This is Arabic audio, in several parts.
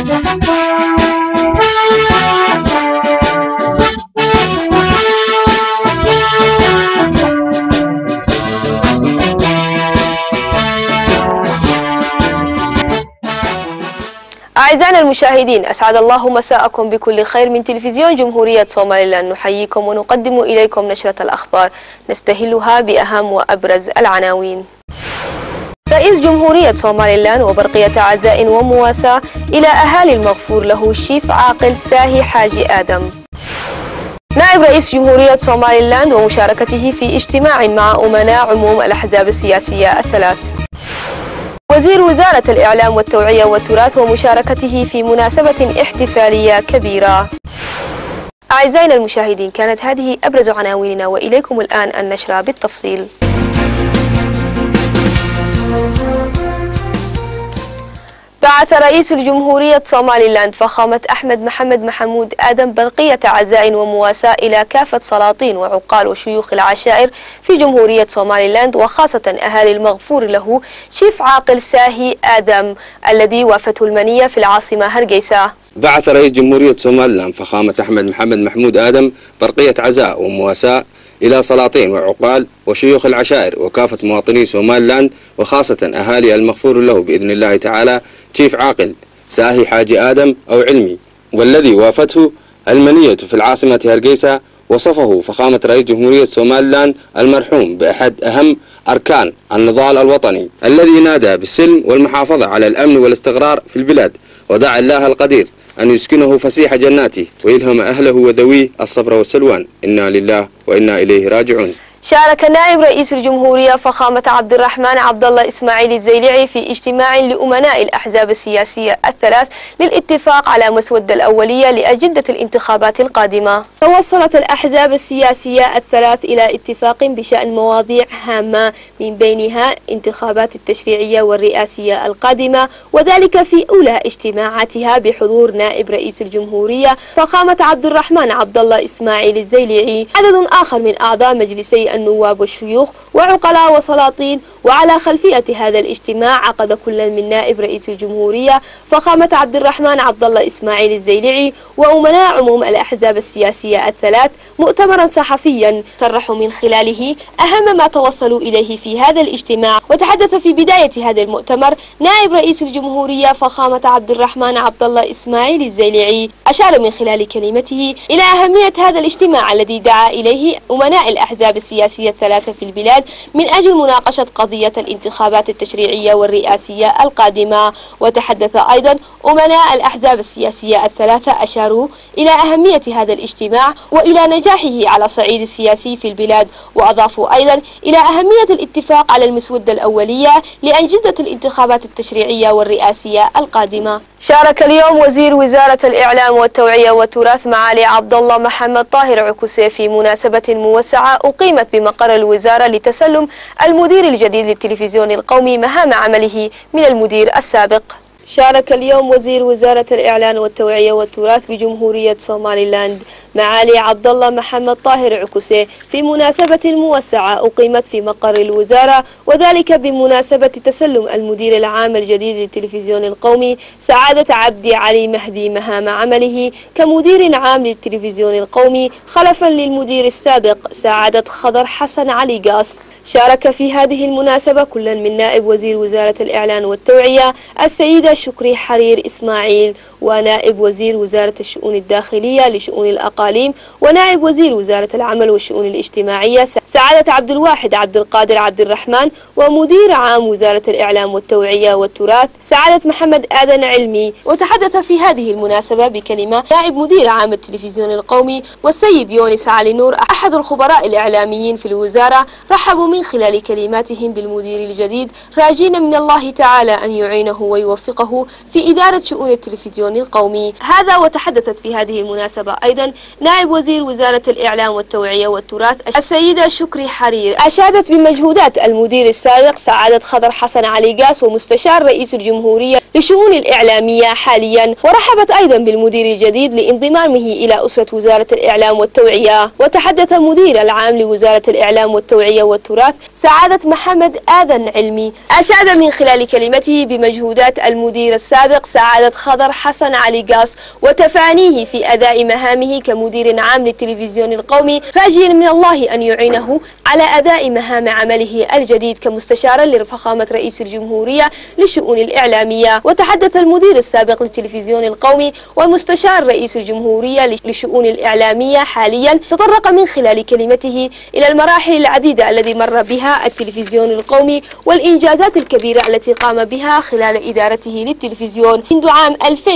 أعزائنا المشاهدين، أسعد الله مساءكم بكل خير من تلفزيون جمهورية صوماليلاند. نحييكم ونقدم إليكم نشرة الأخبار نستهلها بأهم وأبرز العناوين. رئيس جمهورية صوماليلاند وبرقية عزاء ومواساة إلى أهالي المغفور له الشيف عاقل ساهي حاجي آدم. نائب رئيس جمهورية صوماليلاند ومشاركته في اجتماع مع أمناء عموم الأحزاب السياسية الثلاث. وزير وزارة الإعلام والتوعية والتراث ومشاركته في مناسبة احتفالية كبيرة. أعزائنا المشاهدين، كانت هذه أبرز عناويننا، وإليكم الآن النشرة بالتفصيل. بعث رئيس الجمهورية صوماليلاند فخامة أحمد محمد محمود آدم برقية عزاء ومواساة إلى كافة سلاطين وعقال وشيوخ العشائر في جمهورية صوماليلاند، وخاصة أهالي المغفور له شيف عاقل ساهي آدم الذي وافته المنية في العاصمة هرقيسة. بعث رئيس جمهورية صوماليلاند فخامة أحمد محمد محمود آدم برقية عزاء ومواساة إلى سلاطين وعقال وشيوخ العشائر وكافة مواطني صوماليلاند، وخاصة أهالي المغفور له بإذن الله تعالى شيف عاقل ساهي حاجي آدم أو علمي، والذي وافته المنية في العاصمة هرقيسة. وصفه فخامة رئيس جمهورية صوماليلاند المرحوم بأحد أهم أركان النضال الوطني الذي نادى بالسلم والمحافظة على الأمن والاستقرار في البلاد، ودعا الله القدير أن يسكنه فسيح جناته ويلهم أهله وذويه الصبر والسلوان. إنا لله وإنا إليه راجعون. شارك نائب رئيس الجمهورية فخامة عبد الرحمن عبد الله إسماعيل الزيلعي في اجتماع لأمناء الأحزاب السياسية الثلاث للاتفاق على مسودة الأولية لأجندة الانتخابات القادمة. توصلت الأحزاب السياسية الثلاث إلى اتفاق بشأن مواضيع هامة، من بينها انتخابات التشريعية والرئاسية القادمة، وذلك في أولى اجتماعاتها بحضور نائب رئيس الجمهورية فخامة عبد الرحمن عبد الله إسماعيل الزيلعي، عدد آخر من أعضاء مجلسي النواب والشيوخ وعقلاء وسلاطين. وعلى خلفية هذا الاجتماع عقد كل من نائب رئيس الجمهورية فخامة عبد الرحمن عبد الله إسماعيل الزيلعي وأمناء عموم الأحزاب السياسية الثلاث مؤتمرا صحفيا صرحوا من خلاله أهم ما توصلوا إليه في هذا الاجتماع. وتحدث في بداية هذا المؤتمر نائب رئيس الجمهورية فخامة عبد الرحمن عبد الله إسماعيل الزيلعي، أشار من خلال كلمته إلى أهمية هذا الاجتماع الذي دعا إليه أمناء الأحزاب السياسية الثلاثة في البلاد من أجل مناقشة قضية الانتخابات التشريعية والرئاسية القادمة. وتحدث أيضا أمناء الأحزاب السياسية الثلاثة، أشاروا إلى أهمية هذا الاجتماع وإلى نجاحه على الصعيد السياسي في البلاد، وأضافوا أيضا إلى أهمية الاتفاق على المسودة الأولية لأجندة الانتخابات التشريعية والرئاسية القادمة. شارك اليوم وزير وزارة الإعلام والتوعية والتراث معالي عبد الله محمد طاهر عكوسي في مناسبة موسعة أقيمت بمقر الوزارة لتسلم المدير الجديد للتلفزيون القومي مهام عمله من المدير السابق. شارك اليوم وزير وزارة الإعلام والتوعية والتراث بجمهورية صوماليلاند معالي عبد الله محمد طاهر عكوسي في مناسبة موسعة أقيمت في مقر الوزارة، وذلك بمناسبة تسلم المدير العام الجديد للتلفزيون القومي سعادة عبدي علي مهدي مهام عمله كمدير عام للتلفزيون القومي خلفا للمدير السابق سعادة خضر حسن علي قاص. شارك في هذه المناسبة كل من نائب وزير وزارة الإعلام والتوعية السيدة شكري حرير إسماعيل، ونائب وزير وزارة الشؤون الداخلية لشؤون الأقاليم، ونائب وزير وزارة العمل والشؤون الاجتماعية سعادة عبد الواحد عبد القادر عبد الرحمن، ومدير عام وزارة الإعلام والتوعية والتراث سعادة محمد آدن علمي. وتحدث في هذه المناسبة بكلمة نائب مدير عام التلفزيون القومي والسيد يونس علي نور أحد الخبراء الإعلاميين في الوزارة، رحبوا من خلال كلماتهم بالمدير الجديد راجين من الله تعالى أن يعينه ويوفقه في إدارة شؤون التلفزيون القومي هذا. وتحدثت في هذه المناسبة أيضا نائب وزير وزارة الإعلام والتوعية والتراث السيدة شكري حرير، أشادت بمجهودات المدير السابق سعادة خضر حسن علي قاص ومستشار رئيس الجمهورية لشؤون الإعلامية حاليا، ورحبت أيضا بالمدير الجديد لانضمامه إلى أسرة وزارة الإعلام والتوعية. وتحدث مدير العام لوزارة الإعلام والتوعية والتراث سعادة محمد آذن علمي، أشاد من خلال كلمته بمجهودات المدير المدير السابق سعادة خضر حسن علي قاص وتفانيه في أداء مهامه كمدير عام للتلفزيون القومي، راجيا من الله أن يعينه على أداء مهام عمله الجديد كمستشارا لفخامة رئيس الجمهورية للشؤون الإعلامية. وتحدث المدير السابق للتلفزيون القومي ومستشار رئيس الجمهورية للشؤون الإعلامية حاليا، تطرق من خلال كلمته إلى المراحل العديدة التي مر بها التلفزيون القومي والإنجازات الكبيرة التي قام بها خلال إدارته للتلفزيون منذ عام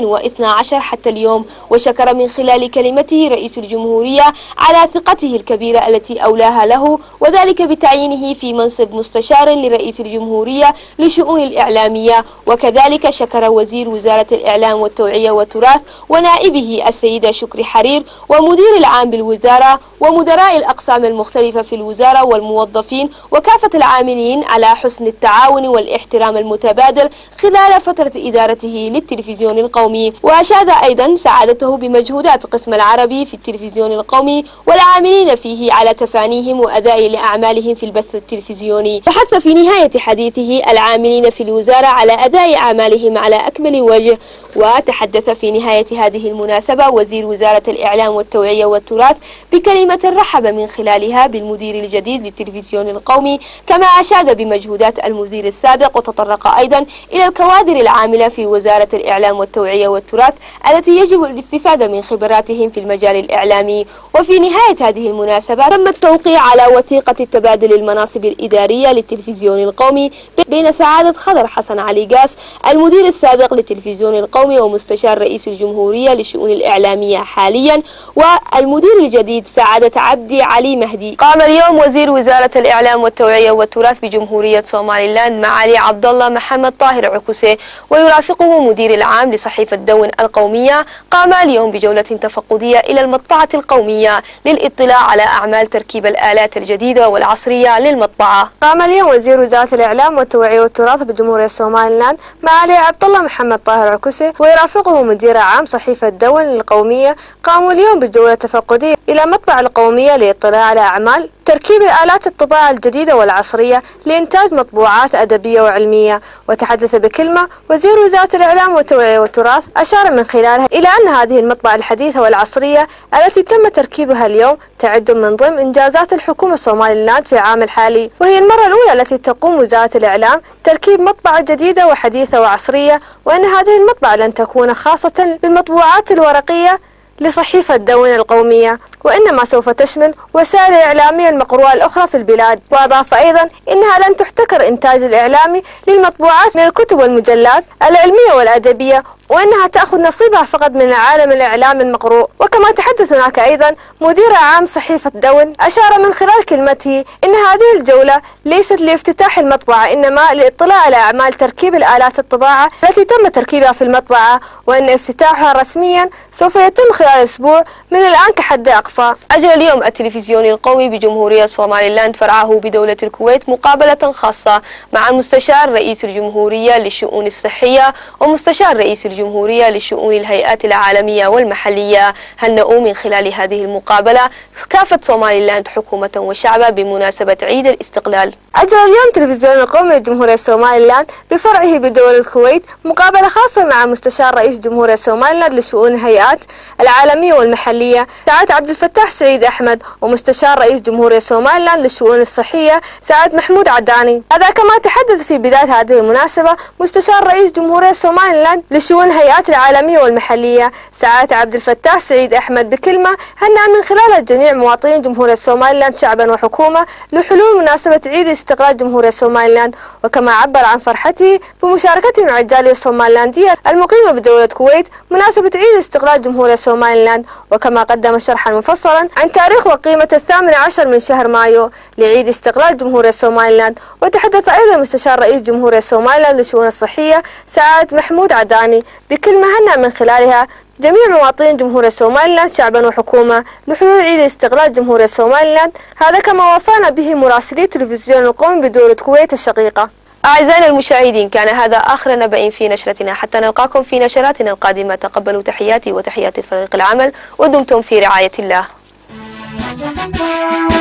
2012 حتى اليوم. وشكر من خلال كلمته رئيس الجمهورية على ثقته الكبيرة التي أولاها له، وذلك بتعيينه في منصب مستشار لرئيس الجمهورية لشؤون الإعلامية. وكذلك شكر وزير وزارة الإعلام والتوعية والتراث ونائبه السيدة شكري حرير ومدير العام بالوزارة ومدراء الأقسام المختلفة في الوزارة والموظفين وكافة العاملين على حسن التعاون والاحترام المتبادل خلال فترة إدارته للتلفزيون القومي. وأشاد أيضا سعادته بمجهودات قسم العربي في التلفزيون القومي والعاملين فيه على تفانيهم وأداء لأعمالهم في البث التلفزيوني. وحث في نهاية حديثه العاملين في الوزارة على أداء أعمالهم على أكمل وجه. وتحدث في نهاية هذه المناسبة وزير وزارة الإعلام والتوعية والتراث بكلمة رحب من خلالها بالمدير الجديد للتلفزيون القومي، كما أشاد بمجهودات المدير السابق، وتطرق أيضا إلى الكوادر العاملة في وزارة الإعلام والتوعية والتراث التي يجب الاستفادة من خبراتهم في المجال الإعلامي. وفي نهاية هذه المناسبة تم التوقيع على وثيقة تبادل المناصب الإدارية للتلفزيون القومي بين سعادة خضر حسن علي قاص المدير السابق للتلفزيون القومي ومستشار رئيس الجمهورية للشؤون الإعلامية حاليا، والمدير الجديد سعادة عبدي علي مهدي. قام اليوم وزير وزارة الإعلام والتوعية والتراث بجمهورية صوماليلاند معالي عبد الله محمد طاهر عكوسي ويرافقه مدير العام لصحيفة دون القومية، قام اليوم بجولة تفقدية إلى المطبعة القومية للإطلاع على أعمال تركيب الآلات الجديدة والعصرية للمطبعة. قام اليوم وزير وزارة الإعلام والتوعية والتراث بجمهورية صوماليلاند معالي عبد الله محمد طاهر عكوسي ويرافقه مدير عام صحيفة دون القومية، قاموا اليوم بجولة تفقدية إلى المطبعة القومية للإطلاع على أعمال تركيب آلات الطباعة الجديدة والعصرية لإنتاج مطبوعات أدبية وعلمية. وتحدث بكلمة وزير وزارة الإعلام والتوعية والتراث، أشار من خلالها إلى أن هذه المطبعة الحديثة والعصرية التي تم تركيبها اليوم تعد من ضمن إنجازات الحكومة الصوماليلاند في العام الحالي، وهي المرة الأولى التي تقوم وزارة الإعلام تركيب مطبعة جديدة وحديثة وعصرية، وأن هذه المطبعة لن تكون خاصة بالمطبوعات الورقية لصحيفة دون القومية، وإنما سوف تشمل وسائل الإعلامية المقروءة الأخرى في البلاد. وأضاف أيضا إنها لن تحتكر إنتاج الإعلامي للمطبوعات من الكتب والمجلات العلمية والأدبية، وإنها تأخذ نصيبها فقط من العالم الإعلامي المقروء. وكما تحدث هناك أيضا مدير عام صحيفة دون، أشار من خلال كلمته إن هذه الجولة ليست لافتتاح المطبعة، إنما للاطلاع على أعمال تركيب الآلات الطباعة التي تم تركيبها في المطبعة، وأن افتتاحها رسميا سوف يتم خلال أسبوع من الآن كحد أقصى. أجرى اليوم التلفزيون القومي بجمهورية صوماليلاند فرعه بدولة الكويت مقابلة خاصة مع مستشار رئيس الجمهورية للشؤون الصحية ومستشار رئيس الجمهورية لشؤون الهيئات العالمية والمحلية. هنأوا من خلال هذه المقابلة كافة صوماليلاند حكومة وشعبا بمناسبة عيد الاستقلال. أجرى اليوم تلفزيون القومي لجمهورية صوماليلاند بفرعه بدولة الكويت مقابلة خاصة مع مستشار رئيس جمهورية صوماليلاند لشؤون الهيئات العالمية والمحلية سعادة عبد الفتاح سعيد أحمد، ومستشار رئيس جمهورية صوماليلاند للشؤون الصحية سعادة محمود عداني. هذا كما تحدث في بداية هذه المناسبة مستشار رئيس جمهورية صوماليلاند لشؤون الهيئات العالمية والمحلية سعادة عبد الفتاح سعيد أحمد بكلمة هنأ من خلالها جميع مواطنين جمهورية صوماليلاند شعبا وحكومة لحلول مناسبة عيد استقلال جمهورية صوماليلاند، وكما عبر عن فرحته بمشاركته مع الجالية الصوماليلاندية المقيمة بدولة الكويت مناسبة عيد استقلال جمهورية صوماليلاند، وكما قدم شرحا مفصلا عن تاريخ وقيمة 18 من شهر مايو لعيد استقلال جمهورية صوماليلاند. وتحدث أيضا مستشار رئيس جمهورية صوماليلاند للشؤون الصحية سعادة محمود عداني بكلمة هنأ من خلالها جميع مواطنين جمهورية صوماليلاند شعبا وحكومة لحلول عيد استقلال جمهورية صوماليلاند. هذا كما وافانا به مراسلي تلفزيون القومي بدولة الكويت الشقيقة. أعزائنا المشاهدين، كان هذا آخر نبأ في نشرتنا، حتى نلقاكم في نشراتنا القادمة. تقبلوا تحياتي وتحيات فريق العمل ودمتم في رعاية الله.